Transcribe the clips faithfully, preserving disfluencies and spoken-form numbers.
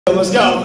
Let's go.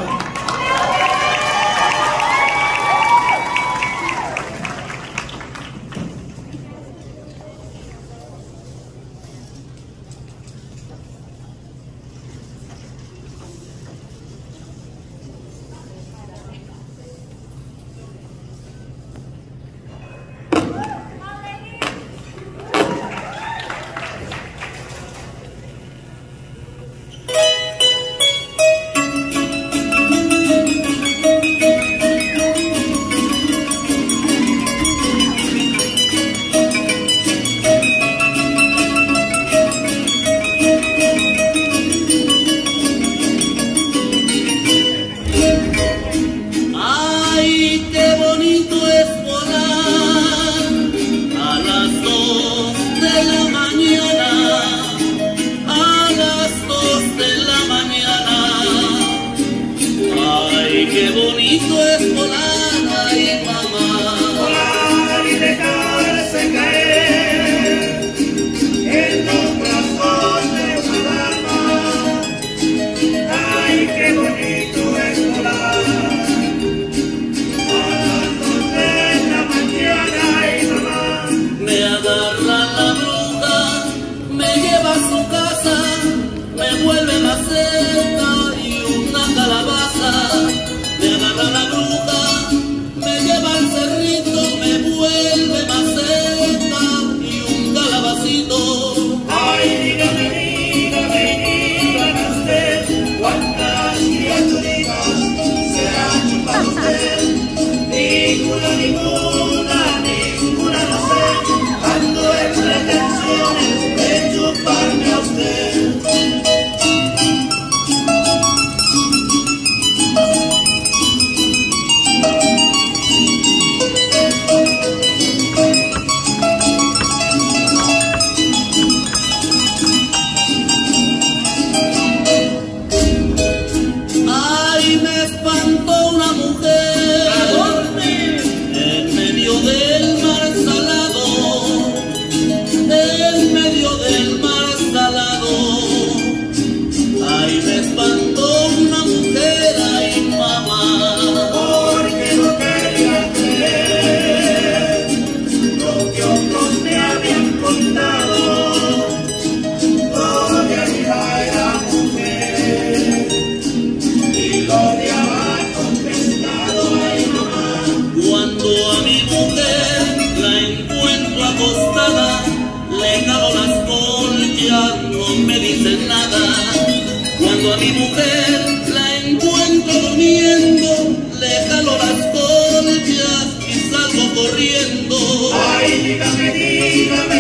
Qué bonito es volar, ay mamá. Volar y dejarse caer en los brazos de una dama. Ay, qué bonito es volar a las dos de la mañana, ay mamá. Me agarra la bruja, me lleva a su casa, me vuelve más cerca y una calabaza. Me agarra la bruja, me lleva al cerrito, me vuelve más cerca y un calabacito. Ay, dígame, dígame, dígame usted, cuántas criaturitas se ha chupado usted. Ninguna, ninguna, ninguna, no sé, ando en pretensiones de chuparme a usted. Cuando a mi mujer la encuentro durmiendo, le jalo las colchas y salgo corriendo. Ay, dígame, dígame.